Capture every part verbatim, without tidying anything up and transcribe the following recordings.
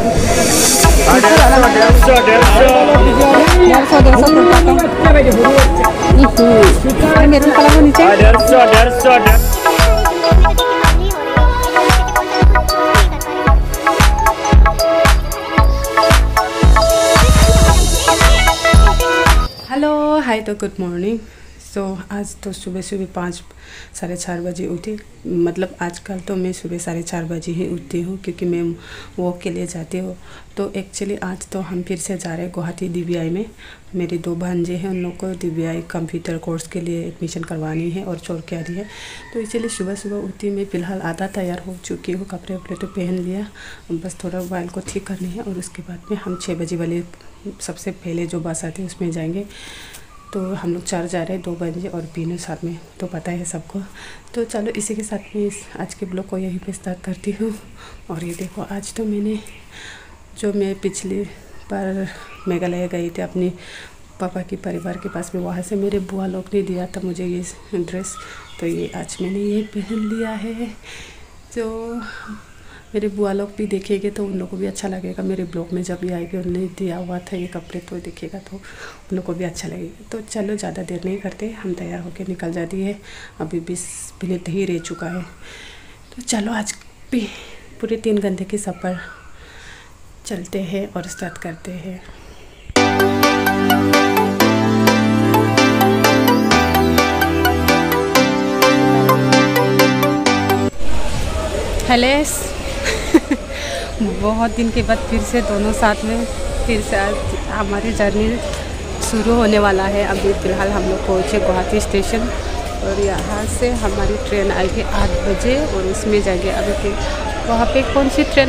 Maroon colour को नीचे hello hi तो गुड मॉर्निंग। सो आज तो सुबह सुबह पाँच साढ़े चार बजे उठी। मतलब आजकल तो मैं सुबह साढ़े चार बजे ही उठती हूँ क्योंकि मैं वॉक के लिए जाती हूँ। तो एक्चुअली आज तो हम फिर से जा रहे हैं गुवाहाटी डी बी आई में। मेरी दो भांजे हैं, उन लोग को D B I computer course के लिए एडमिशन करवानी है और चोर के आ रही है। तो इसलिए सुबह सुबह उठती मैं फ़िलहाल आधा तैयार हो चुकी हूँ, कपड़े वपड़े तो पहन लिया, बस थोड़ा मोबाइल को ठीक करनी है। और उसके बाद में हम छः बजे वाले सबसे पहले जो बस आती है उसमें जाएंगे। तो हम लोग चार जा रहे हैं, दो बजे और बीनू साथ में, तो पता है सबको। तो चलो इसी के साथ में इस आज के ब्लॉग को यहीं पे स्टार्ट करती हूँ। और ये देखो आज तो मैंने जो मैं पिछली बार मेघालय गई थी अपनी पापा के परिवार के पास में, वहाँ से मेरे बुआ लोग ने दिया था मुझे ये ड्रेस। तो ये आज मैंने ये पहन लिया है। तो मेरे बुआ लोग भी देखेंगे तो उन लोगों को भी अच्छा लगेगा। मेरे ब्लॉग में जब भी आएगी उन्होंने दिया हुआ था ये कपड़े, तो देखेगा तो उन लोगों को भी अच्छा लगेगा। तो चलो ज़्यादा देर नहीं करते, हम तैयार होकर निकल जाती है। अभी बीस मिनट ही रह चुका है। तो चलो आज भी पूरे तीन घंटे की सफ़र चलते हैं और स्टार्ट करते हैं। हेलो बहुत दिन के बाद फिर से दोनों साथ में फिर से आज हमारी जर्नी शुरू होने वाला है। अभी फ़िलहाल हम लोग पहुँचे गुवाहाटी स्टेशन और यहाँ से हमारी ट्रेन आएगी आठ बजे और उसमें जाएंगे। अभी फिर वहाँ पे कौन सी ट्रेन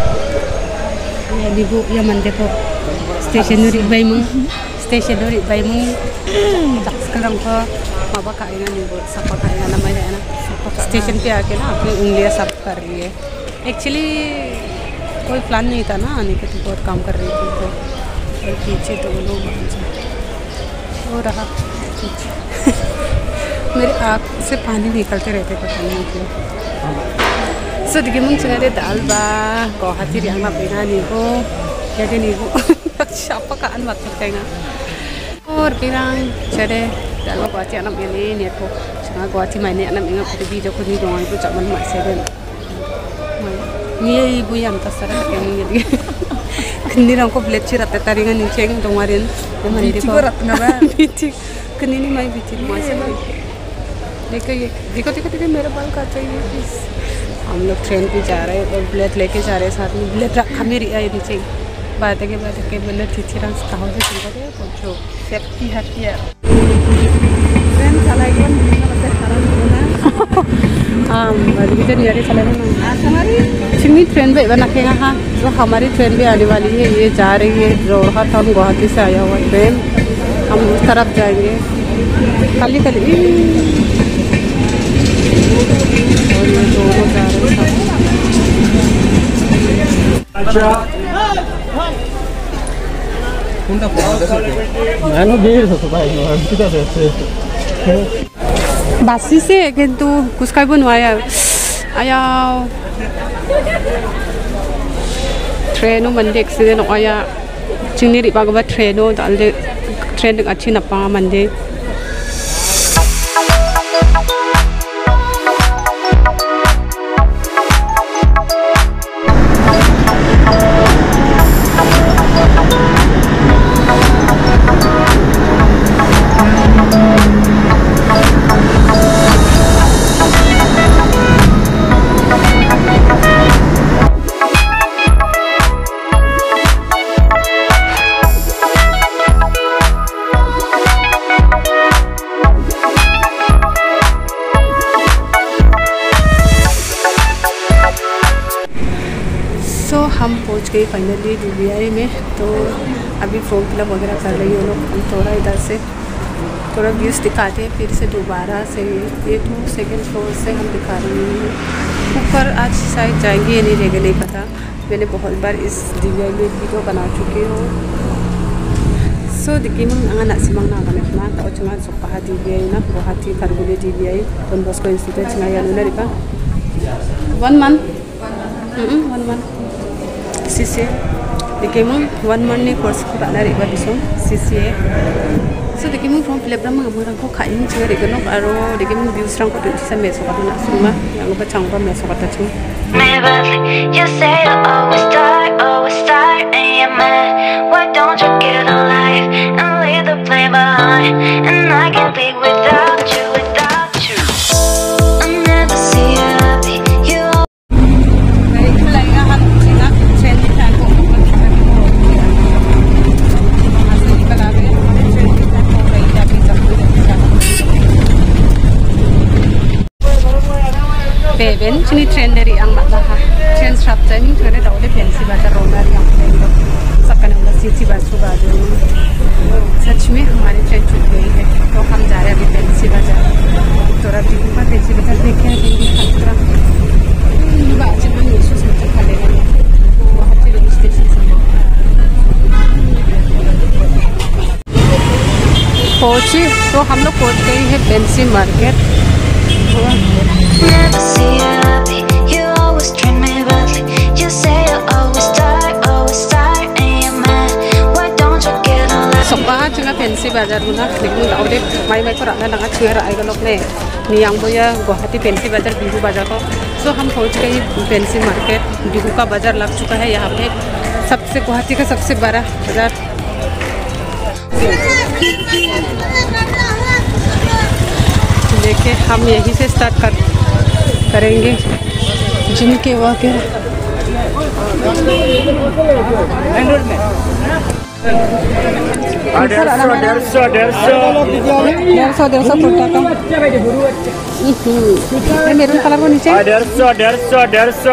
ये bu ya man depo stationery baimung stationery baimung sekarang ko maba kaina ni bo sapa kaina namanya है ना। स्टेशन पे आके ना अपनी उंगलियां साफ कर रही है। एक्चुअली कोई प्लान नहीं था ना आने के, तो बहुत काम कर रही थी। तो पीछे तो वो लोग हो रहा मेरे आँख से पानी निकलते रहते, पता नहीं क्यों। सो देखिए मुझे चले दाल बा गुवाहाटी रियांग मा बिना नीगो क्या दे नीगो siapa kaan waktu tengah और बिरांग चले दाल बा Guwahati anak ini ni aku cuma Guwahati mainnya anak ingat pada video ko ni doang itu cak man mak seben ni ibu yang tasara yang ini kini rangko blecci rata taringan ni ceng domarin yang mandi ko ratna ba bici kini ni mai bici masih देखो ये देखो देखो देखो मेरा बाल काट रही है। प्लीज़ हम लोग ट्रेन पे जा रहे हैं और ब्लेड लेके जा रहे हैं साथ में। ब्लेड रखा मेरी आई नीचे बात के बाद के ब्लेड थी रंग कहाँ से शुरू करें जो सेफ्टी हैप्पी है ट्रेन चलाएगी हाँ बल्कि तो नियरे चलेगा ना हमारी चिंगी ट्रेन पे बना के हाँ जो हमारी ट्रेन भी आने वाली है। ये जा रही है जोरहाट, हम गुवाहाटी से आया हुआ ट्रेन, हम उस तरफ जाएंगे खाली खाली और ये दोनों जा रहे हैं। बासी से किंतु कुछ का बन आया आया ट्रेनों मंडे एक्सीडेंट आया चिंगी रिबाग बा ट्रेनों डाले ट्रेन अच्छी नपा मंडे हम पहुंच गए फाइनली डी बी आई में। तो अभी फॉर्म फिलअप वगैरह कर रही है लोग। हम थोड़ा इधर से थोड़ा व्यूज़ दिखाते हैं, फिर से दोबारा से ये टू सेकेंड फ्लोर से हम दिखा रहे हैं। ऊपर आज शायद जाएंगे या नहीं रहेगा नहीं पता। मैंने बहुत बार इस डी बी आई में वीडियो बना चुकी हूँ। सो दिखी मंग anak simang na kami na tao cuma sokaha D B I na Guwahati Kalgoorlie D B I Don Bosco Institute cuma ya luna riba one month mm -mm, one month sisi dikemung one month ni course ko na ri ba bisong sisi so dikemung from flip ram ma rang ko khain che ri gonok aro dikemung views rang ko tu sa me so ka na suma yang ba chang ba me so ka ta chu you say you always start always start and you're mad why don't you get a life and leave the play behind and I can't be without you without you I never see you happy you Beben sini trend dari ang matlah trend strap training trend dah udah fancy बाजार रोना yang trend सकने वाला CC बाजू बाजू सच में हमारी train छूट गई है तो हम जा रहे हैं अभी फैंसी बाजार थोड़ा भी ऊपर फैंसी बाजार देखे हैं दिल्ली खतरा बाजार में नीचे से खा लेना तो वहाँ से रेलवे स्टेशन से पहुँची तो हम लोग पहुँच गए हैं fancy market Never see you happy, you always treat me badly. You say you always start, always start, and you're mad. Why don't you get a life? Sopa cunga fancy bazar guna, lekin tau deh, mai mai korak na nanga cunga rai galok ne. Niang boya Guwahati fancy bazar, Bihu bazar ko. So हम पहुंच गए fancy market, Bihu का बाजार लग चुका है यहाँ पे. सबसे गुवाहाटी का सबसे बड़ा बाजार. देखिए हम यहीं से स्टार्ट कर करेंगे जिनके वाक़े डेढ़ सौ डेढ़ सौ डेढ़ सौ डेढ़ सौ डेढ़ सौ फुटा का मेरून कलर को नीचे डेढ़ सौ डेढ़ सौ डेढ़ सौ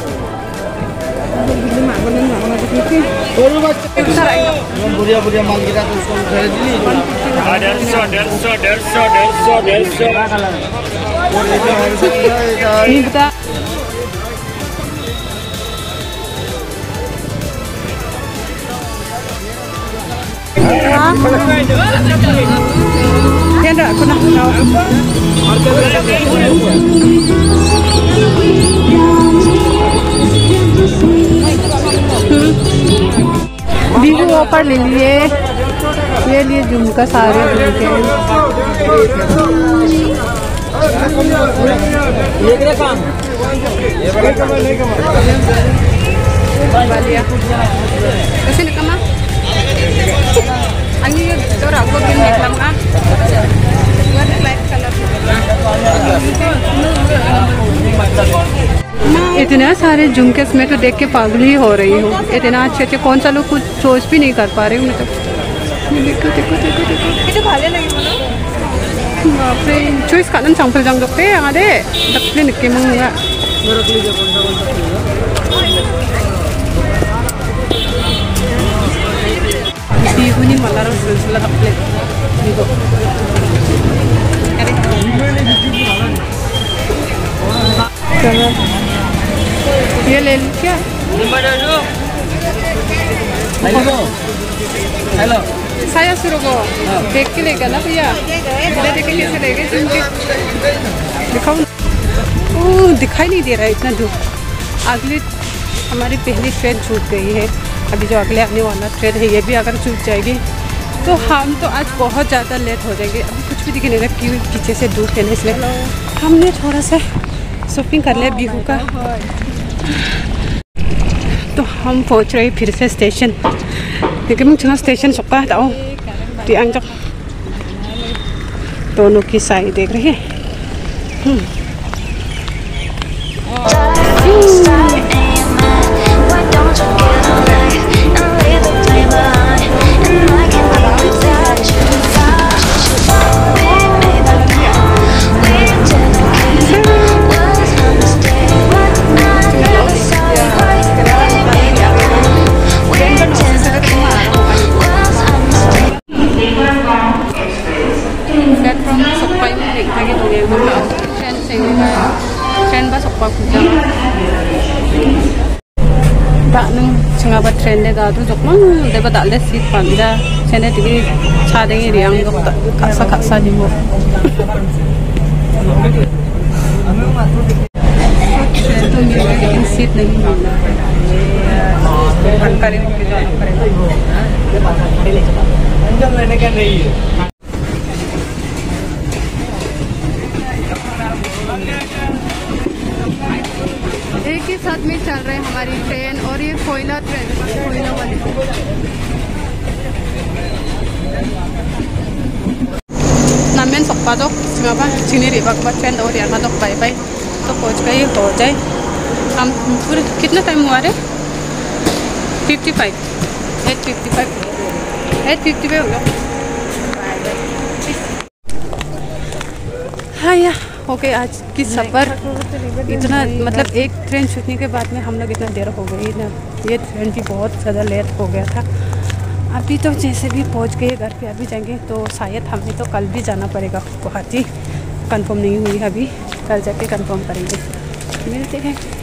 बुढ़िया बुढ़िया माल गिरा तो उसको खरीद ली डेढ़ सौ डेढ़ सौ डेढ़ सौ डेढ़ सौ डेढ़ सौ नहीं बता क्या ना कुना बिहू ऑफर ले लिए ये लिए झुमका सारे झुमके कैसे निकमा ani तो राघव बिन निकलम का लाइट कलर इतना सारे झुमके में तो देख के पागल ही हो रही हूँ इतना अच्छे अच्छे कौन सा लोग कुछ सोच भी नहीं कर पा रही हूँ मैं तो देखो देखो देखो देखो itu kalian lagi mana बाप रे choice kalian sampai jang dokte yang ada tapi nih kemang enggak bihu nih malah harus silsilah dokte bihu चलो ये ले ली क्या हेलो हेलो saya suruh को देख के लेगा ना भैया मेरे देख के कैसे लेंगे जिनके दिखाओ ओह दिखाई नहीं दे रहा है इतना धूप अगली हमारी पहली ट्रेन छूट गई है अभी जो अगले आने वाला ट्रेन है ये भी अगर छूट जाएगी तो हम तो आज बहुत ज़्यादा लेट हो जाएंगे अभी कुछ भी दिखने लगा क्यों पीछे से धूप है ना इसलिए हमने थोड़ा सा शॉपिंग कर लिया बिहू का तो हम पहुंच रहे फिर से स्टेशन क्योंकि मुझे स्टेशन सुखा था दियांग दोनों की साइड देख रही है ट्रेन ने दादू जोकमang देबा दाले सीट पांदा चेने टिवी छादेंगे रियांग जो खासा खासा जीवो ट्रेन तो मिल गई लेकिन सीट नहीं मिला जानकारी होके जाना पड़ेगा। एक ही साथ में चल रहे हमारी ट्रेन और ये कोयला ट्रेन कोयला वाली। नामेन सकपा दो सिंगापा चीनी रिबक बस ट्रेन और यहाँ तो बाय बाय तो पहुँच गई हो जाए। हम पूरे कितना टाइम हुआ रे? Fifty five eight fifty five eight fifty five हो गया। हाँ या ओके, आज की सफ़र इतना मतलब एक ट्रेन छूटने के बाद में हम लोग इतना देर हो गई ना, ये ट्रेन भी बहुत ज़्यादा लेट हो गया था। अभी तो जैसे भी पहुंच गए घर पे, अभी जाएंगे तो शायद हमें तो कल भी जाना पड़ेगा गुवाहाटी। कंफर्म नहीं हुई अभी, कल जाके कंफर्म करेंगे। मिलते हैं।